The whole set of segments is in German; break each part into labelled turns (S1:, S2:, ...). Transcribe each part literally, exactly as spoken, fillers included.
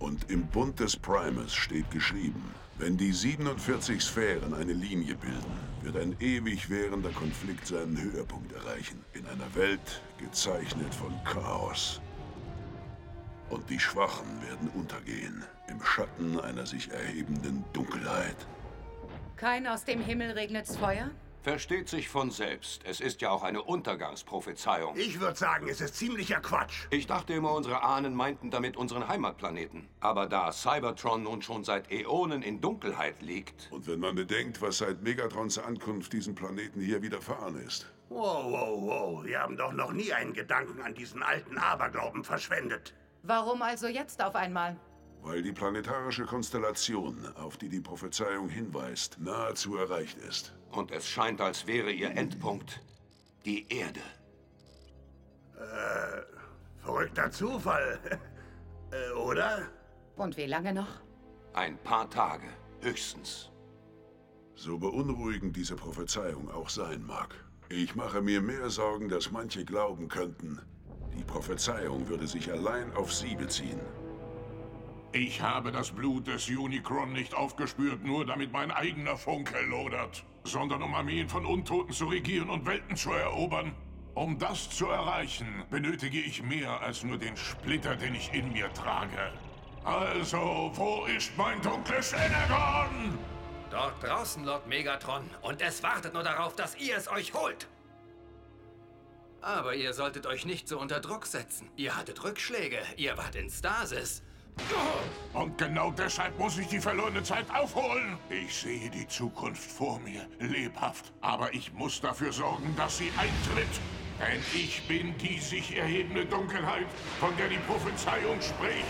S1: Und im Bund des Primus steht geschrieben, wenn die siebenundvierzig Sphären eine Linie bilden, wird ein ewig währender Konflikt seinen Höhepunkt erreichen. In einer Welt gezeichnet von Chaos. Und die Schwachen werden untergehen, im Schatten einer sich erhebenden Dunkelheit.
S2: Kein aus dem Himmel regnet's Feuer?
S3: Versteht sich von selbst. Es ist ja auch eine Untergangsprophezeiung.
S4: Ich würde sagen, es ist ziemlicher Quatsch.
S3: Ich dachte immer, unsere Ahnen meinten damit unseren Heimatplaneten. Aber da Cybertron nun schon seit Äonen in Dunkelheit liegt...
S1: Und wenn man bedenkt, was seit Megatrons Ankunft diesem Planeten hier widerfahren ist.
S4: Wow, wow, wow. Wir haben doch noch nie einen Gedanken an diesen alten Aberglauben verschwendet.
S2: Warum also jetzt auf einmal?
S1: Weil die planetarische Konstellation, auf die die Prophezeiung hinweist, nahezu erreicht ist.
S3: Und es scheint, als wäre ihr Endpunkt die Erde.
S4: Äh, verrückter Zufall. äh, oder?
S2: Und wie lange noch?
S3: Ein paar Tage, höchstens.
S1: So beunruhigend diese Prophezeiung auch sein mag. Ich mache mir mehr Sorgen, dass manche glauben könnten, die Prophezeiung würde sich allein auf sie beziehen.
S5: Ich habe das Blut des Unicron nicht aufgespürt, nur damit mein eigener Funke lodert, sondern um Armeen von Untoten zu regieren und Welten zu erobern. Um das zu erreichen, benötige ich mehr als nur den Splitter, den ich in mir trage. Also, wo ist mein dunkles Energon?
S6: Dort draußen, Lord Megatron. Und es wartet nur darauf, dass ihr es euch holt. Aber ihr solltet euch nicht so unter Druck setzen. Ihr hattet Rückschläge, ihr wart in Stasis.
S5: Und genau deshalb muss ich die verlorene Zeit aufholen. Ich sehe die Zukunft vor mir, lebhaft. Aber ich muss dafür sorgen, dass sie eintritt. Denn ich bin die sich erhebende Dunkelheit, von der die Prophezeiung spricht.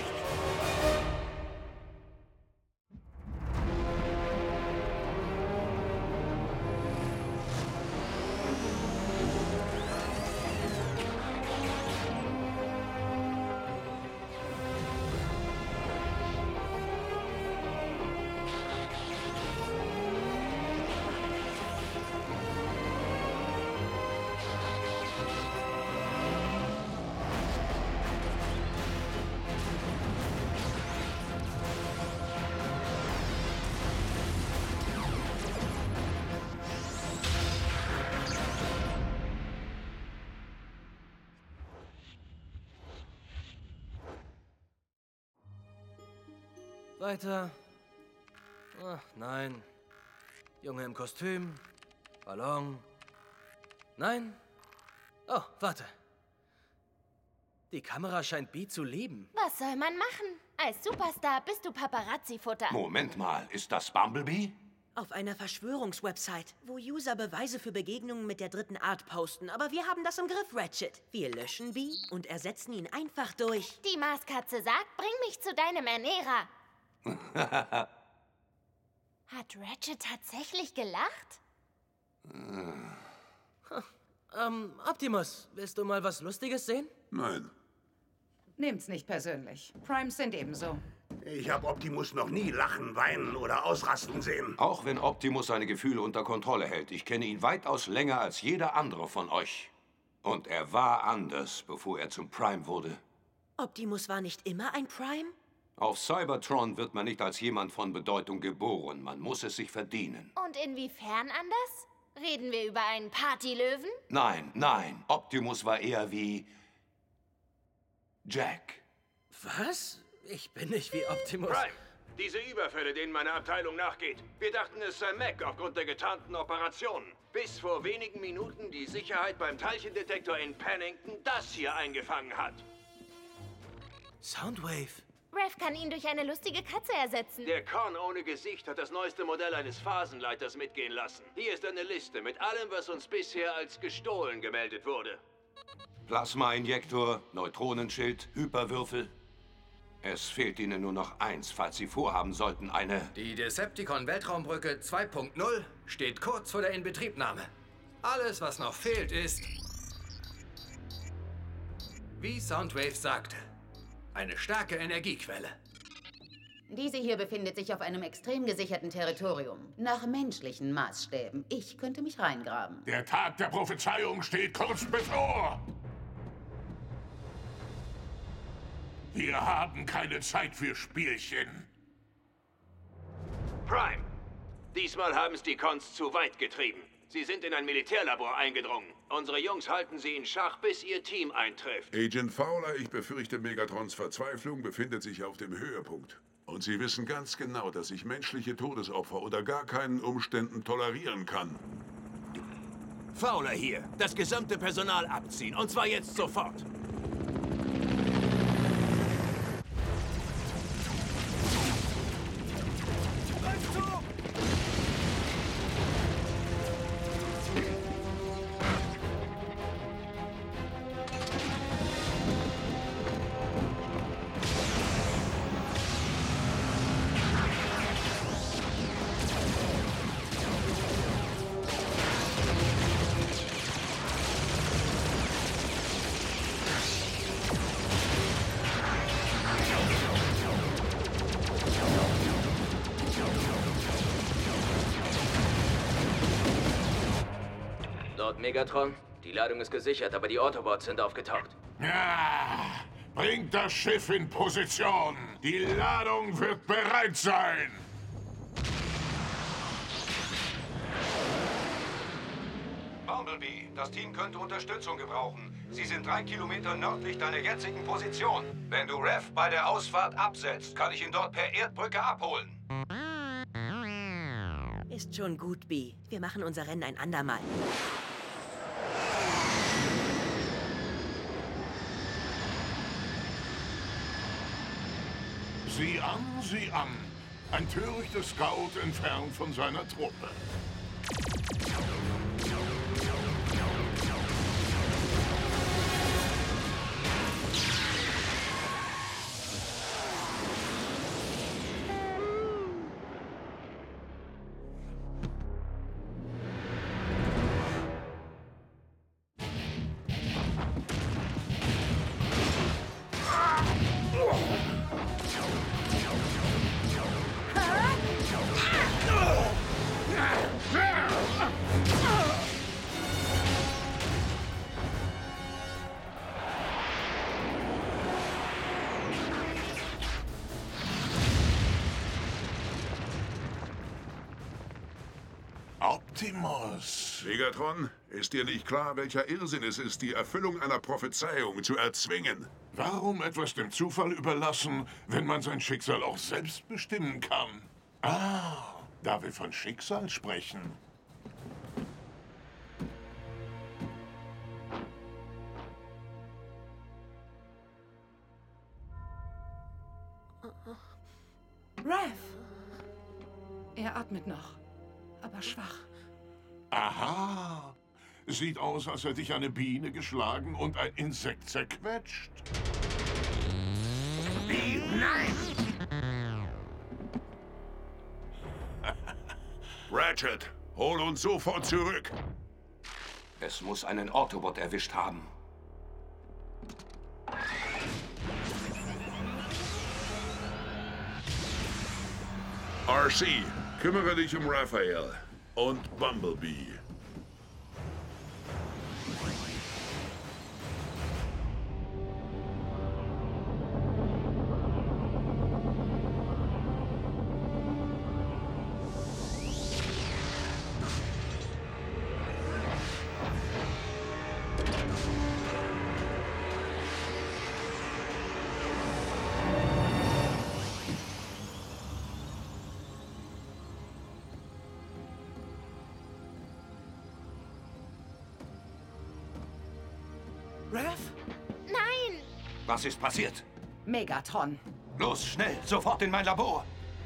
S6: Weiter. Ach, nein. Junge im Kostüm. Ballon. Nein. Oh, warte. Die Kamera scheint Bee zu lieben.
S7: Was soll man machen? Als Superstar bist du Paparazzi-Futter.
S3: Moment mal, ist das Bumblebee?
S8: Auf einer Verschwörungswebsite, wo User Beweise für Begegnungen mit der dritten Art posten. Aber wir haben das im Griff, Ratchet. Wir löschen Bee und ersetzen ihn einfach durch.
S7: Die Marskatze sagt, bring mich zu deinem Ernährer. Hat Ratchet tatsächlich gelacht?
S6: Ähm, Optimus, willst du mal was Lustiges sehen?
S1: Nein.
S2: Nehmt's nicht persönlich. Primes sind ebenso.
S4: Ich habe Optimus noch nie lachen, weinen oder ausrasten sehen.
S3: Auch wenn Optimus seine Gefühle unter Kontrolle hält. Ich kenne ihn weitaus länger als jeder andere von euch. Und er war anders, bevor er zum Prime wurde.
S8: Optimus war nicht immer ein Prime?
S3: Auf Cybertron wird man nicht als jemand von Bedeutung geboren. Man muss es sich verdienen.
S7: Und inwiefern anders? Reden wir über einen Partylöwen?
S3: Nein, nein. Optimus war eher wie Jack.
S6: Was? Ich bin nicht wie Optimus.
S9: Prime, diese Überfälle, denen meine Abteilung nachgeht. Wir dachten, es sei Mac aufgrund der getarnten Operationen. Bis vor wenigen Minuten die Sicherheit beim Teilchendetektor in Pennington das hier eingefangen hat.
S6: Soundwave.
S7: Rev kann ihn durch eine lustige Katze ersetzen.
S9: Der Korn ohne Gesicht hat das neueste Modell eines Phasenleiters mitgehen lassen. Hier ist eine Liste mit allem, was uns bisher als gestohlen gemeldet wurde.
S3: Plasma-Injektor, Neutronenschild, Hyperwürfel. Es fehlt Ihnen nur noch eins, falls Sie vorhaben sollten, eine...
S6: Die Decepticon-Weltraumbrücke zwei Punkt null steht kurz vor der Inbetriebnahme. Alles, was noch fehlt, ist... Wie Soundwave sagte, eine starke Energiequelle.
S2: Diese hier befindet sich auf einem extrem gesicherten Territorium. Nach menschlichen Maßstäben. Ich könnte mich reingraben.
S5: Der Tag der Prophezeiung steht kurz bevor. Wir haben keine Zeit für Spielchen.
S9: Prime, diesmal haben es die Cons zu weit getrieben. Sie sind in ein Militärlabor eingedrungen. Unsere Jungs halten sie in Schach, bis ihr Team eintrifft.
S1: Agent Fowler, ich befürchte, Megatrons Verzweiflung befindet sich auf dem Höhepunkt. Und Sie wissen ganz genau, dass ich menschliche Todesopfer unter gar keinen Umständen tolerieren kann.
S10: Fowler hier. Das gesamte Personal abziehen. Und zwar jetzt sofort.
S11: Megatron, die Ladung ist gesichert, aber die Autobots sind aufgetaucht.
S5: Ja, bringt das Schiff in Position. Die Ladung wird bereit sein.
S3: Bumblebee, das Team könnte Unterstützung gebrauchen. Sie sind drei Kilometer nördlich deiner jetzigen Position. Wenn du Rev bei der Ausfahrt absetzt, kann ich ihn dort per Erdbrücke abholen.
S8: Ist schon gut, B. Wir machen unser Rennen ein andermal.
S5: Sieh an, sieh an. Ein törichter Scout entfernt von seiner Truppe. Optimus.
S1: Megatron, ist dir nicht klar, welcher Irrsinn es ist, die Erfüllung einer Prophezeiung zu erzwingen?
S5: Warum etwas dem Zufall überlassen, wenn man sein Schicksal auch selbst bestimmen kann? Ah, da wir von Schicksal sprechen.
S12: Rev! Er atmet noch, aber schwach.
S5: Aha. Sieht aus, als hätte ich eine Biene geschlagen und ein Insekt zerquetscht.
S4: Wie? Nein!
S1: Ratchet, hol uns sofort zurück.
S3: Es muss einen Autobot erwischt haben.
S1: R C, kümmere dich um Raphael und Bumblebee.
S12: Rev?
S7: Nein!
S3: Was ist passiert?
S12: Megatron.
S3: Los, schnell, sofort in mein Labor.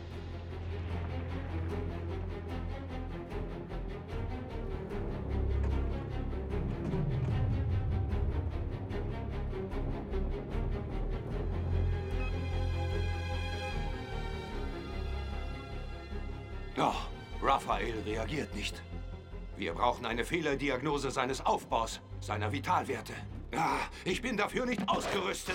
S3: Doch, Raphael reagiert nicht. Wir brauchen eine Fehlerdiagnose seines Aufbaus, seiner Vitalwerte. Ah, ich bin dafür nicht ausgerüstet.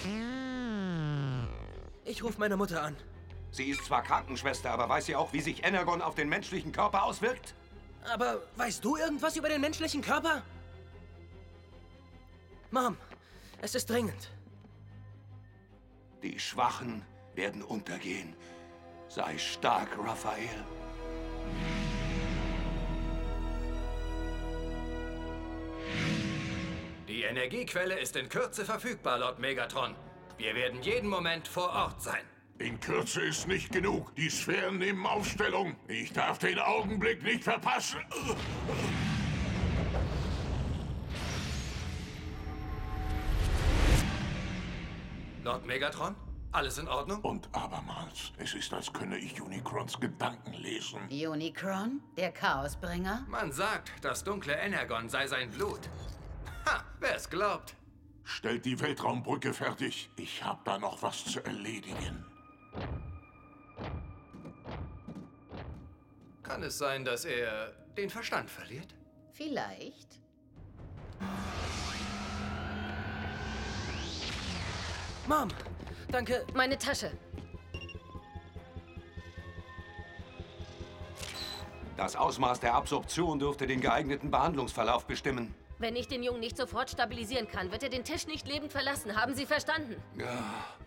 S6: Ich rufe meine Mutter an.
S3: Sie ist zwar Krankenschwester, aber weiß sie auch, wie sich Energon auf den menschlichen Körper auswirkt?
S6: Aber weißt du irgendwas über den menschlichen Körper? Mom, es ist dringend.
S10: Die Schwachen werden untergehen. Sei stark, Raphael.
S6: Die Energiequelle ist in Kürze verfügbar, Lord Megatron. Wir werden jeden Moment vor Ort sein.
S5: In Kürze ist nicht genug. Die Sphären nehmen Aufstellung. Ich darf den Augenblick nicht verpassen.
S6: Lord Megatron? Alles in Ordnung?
S5: Und abermals. Es ist, als könne ich Unicrons Gedanken lesen.
S2: Unicron? Der Chaosbringer?
S6: Man sagt, das dunkle Energon sei sein Blut. Ha, wer es glaubt.
S5: Stellt die Weltraumbrücke fertig. Ich hab da noch was zu erledigen.
S6: Kann es sein, dass er den Verstand verliert?
S2: Vielleicht.
S8: Mom, danke.
S13: Meine Tasche.
S10: Das Ausmaß der Absorption dürfte den geeigneten Behandlungsverlauf bestimmen.
S13: Wenn ich den Jungen nicht sofort stabilisieren kann, wird er den Tisch nicht lebend verlassen. Haben Sie verstanden?
S10: Ja.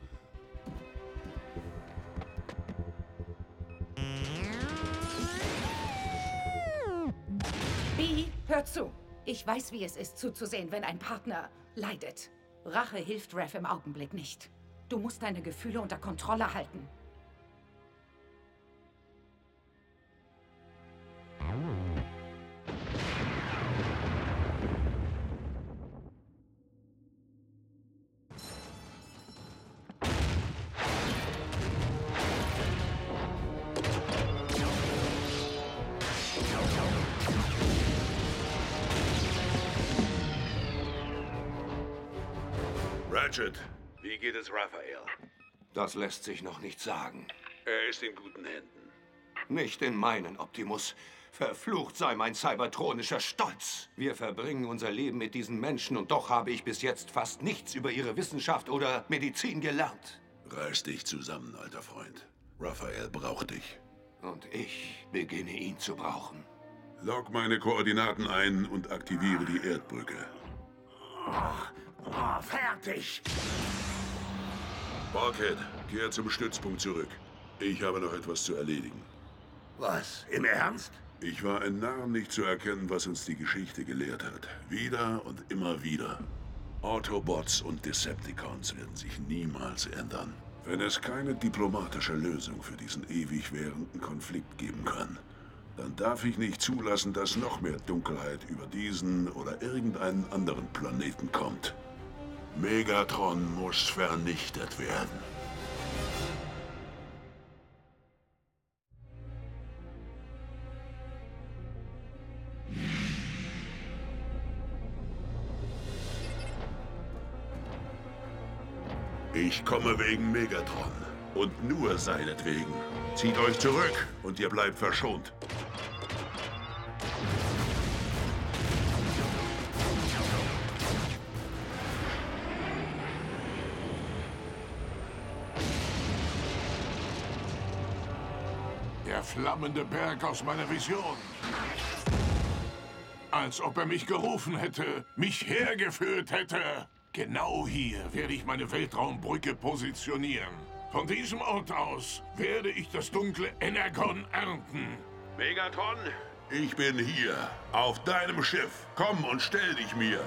S12: Bee, hör zu. Ich weiß, wie es ist, zuzusehen, wenn ein Partner leidet. Rache hilft Rev im Augenblick nicht. Du musst deine Gefühle unter Kontrolle halten.
S1: Ratchet, wie geht es Raphael?
S10: Das lässt sich noch nicht sagen.
S1: Er ist in guten Händen.
S10: Nicht in meinen, Optimus. Verflucht sei mein cybertronischer Stolz. Wir verbringen unser Leben mit diesen Menschen und doch habe ich bis jetzt fast nichts über ihre Wissenschaft oder Medizin gelernt.
S1: Reiß dich zusammen, alter Freund. Raphael braucht dich.
S10: Und ich beginne ihn zu brauchen.
S1: Log meine Koordinaten ein und aktiviere die Erdbrücke.
S4: Oh, oh, fertig!
S1: Bulkhead, kehr zum Stützpunkt zurück. Ich habe noch etwas zu erledigen.
S4: Was? Im Ernst?
S1: Ich war ein Narr, nicht zu erkennen, was uns die Geschichte gelehrt hat. Wieder und immer wieder. Autobots und Decepticons werden sich niemals ändern. Wenn es keine diplomatische Lösung für diesen ewig währenden Konflikt geben kann, dann darf ich nicht zulassen, dass noch mehr Dunkelheit über diesen oder irgendeinen anderen Planeten kommt. Megatron muss vernichtet werden. Ich komme wegen Megatron. Und nur seinetwegen. Zieht euch zurück und ihr bleibt verschont.
S5: Der flammende Berg aus meiner Vision. Als ob er mich gerufen hätte, mich hergeführt hätte. Genau hier werde ich meine Weltraumbrücke positionieren. Von diesem Ort aus werde ich das dunkle Energon ernten.
S1: Megatron, ich bin hier, auf deinem Schiff. Komm und stell dich mir.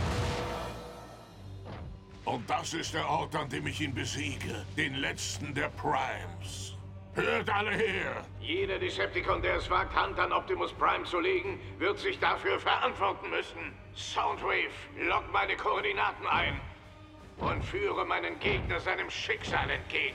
S5: Und das ist der Ort, an dem ich ihn besiege. Den letzten der Primes. Hört alle her!
S9: Jeder Decepticon, der es wagt, Hand an Optimus Prime zu legen, wird sich dafür verantworten müssen. Soundwave, log meine Koordinaten ein und führe meinen Gegner seinem Schicksal entgegen.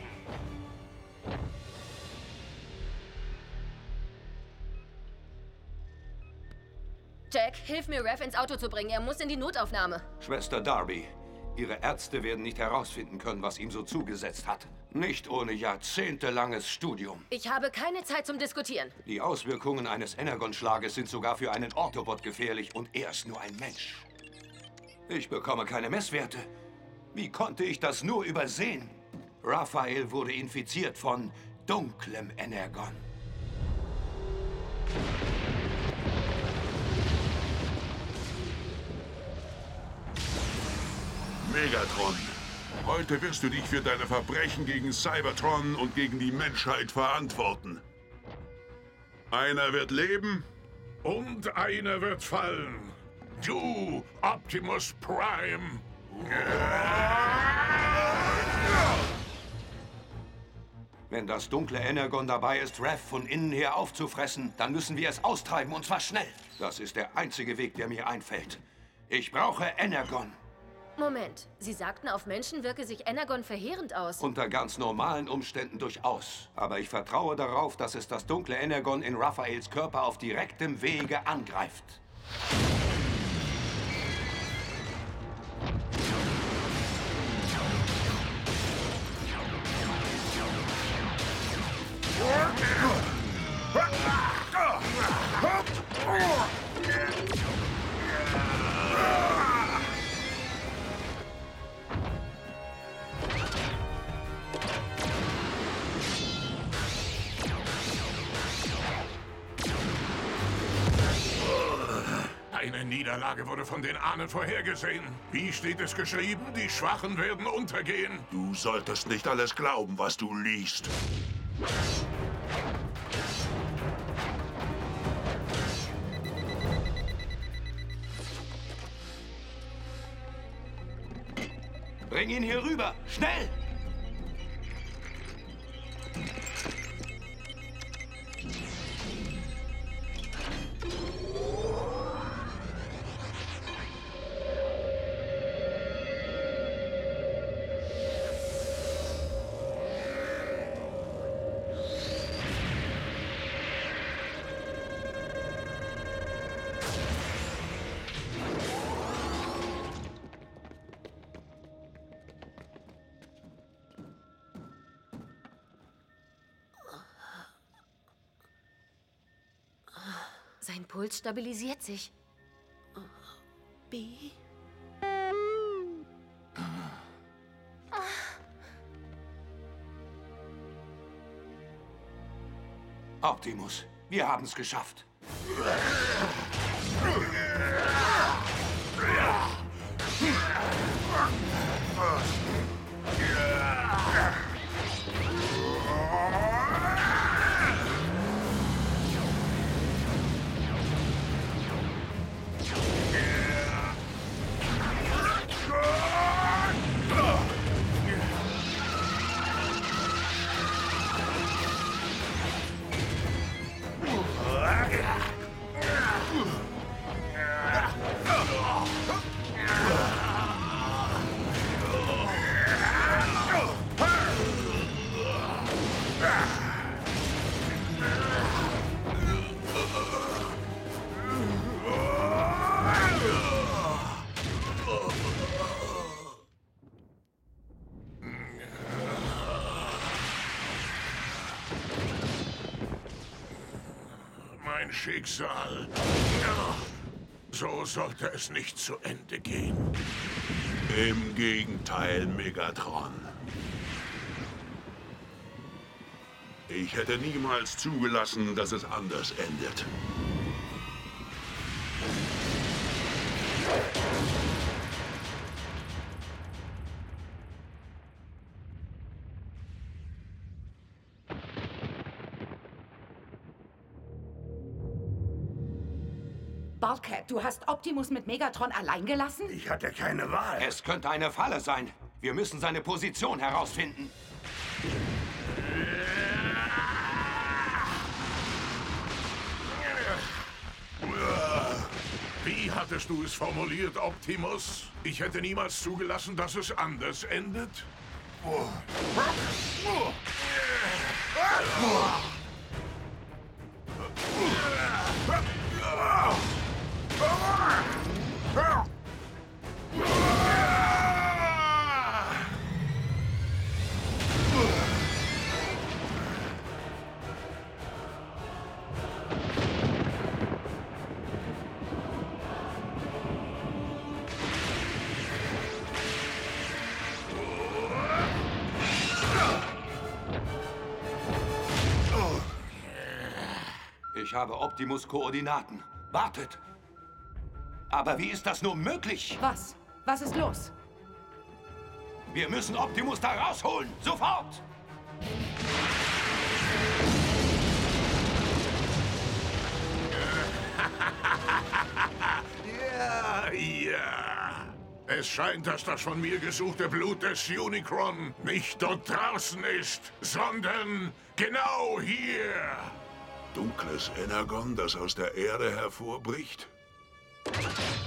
S13: Jack, hilf mir, Rev ins Auto zu bringen. Er muss in die Notaufnahme.
S10: Schwester Darby, Ihre Ärzte werden nicht herausfinden können, was ihm so zugesetzt hat. Nicht ohne jahrzehntelanges Studium.
S13: Ich habe keine Zeit zum Diskutieren.
S10: Die Auswirkungen eines Energon-Schlages sind sogar für einen Autobot gefährlich und er ist nur ein Mensch. Ich bekomme keine Messwerte. Wie konnte ich das nur übersehen? Raphael wurde infiziert von dunklem Energon.
S1: Megatron, Heute wirst du dich für deine Verbrechen gegen Cybertron und gegen die Menschheit verantworten. Einer wird leben.
S5: Und einer wird fallen. Du, Optimus Prime.
S10: Wenn das dunkle Energon dabei ist, Rev von innen her aufzufressen, dann müssen wir es austreiben, und zwar schnell. Das ist der einzige Weg, der mir einfällt. Ich brauche Energon.
S13: Moment, Sie sagten, auf Menschen wirke sich Energon verheerend aus.
S10: Unter ganz normalen Umständen durchaus. Aber ich vertraue darauf, dass es das dunkle Energon in Raphaels Körper auf direktem Wege angreift.
S5: Eine Niederlage wurde von den Ahnen vorhergesehen. Wie steht es geschrieben? Die Schwachen werden untergehen.
S1: Du solltest nicht alles glauben, was du liest.
S10: Bring ihn hier rüber! Schnell!
S13: Sein Puls stabilisiert sich.
S8: B?
S10: Optimus, wir haben es geschafft.
S5: Mein Schicksal. So sollte es nicht zu Ende gehen.
S1: Im Gegenteil, Megatron. Ich hätte niemals zugelassen, dass es anders endet.
S12: Bulkhead, du hast Optimus mit Megatron allein gelassen?
S4: Ich hatte keine Wahl.
S10: Es könnte eine Falle sein. Wir müssen seine Position herausfinden.
S5: Wie hattest du es formuliert, Optimus? Ich hätte niemals zugelassen, dass es anders endet? Oh. Oh.
S10: Ich habe Optimus Koordinaten. Wartet! Aber wie ist das nur möglich?
S12: Was? Was ist los?
S10: Wir müssen Optimus da rausholen! Sofort!
S5: Ja, ja. Es scheint, dass das von mir gesuchte Blut des Unicron nicht dort draußen ist, sondern genau hier.
S1: Dunkles Energon, das aus der Erde hervorbricht?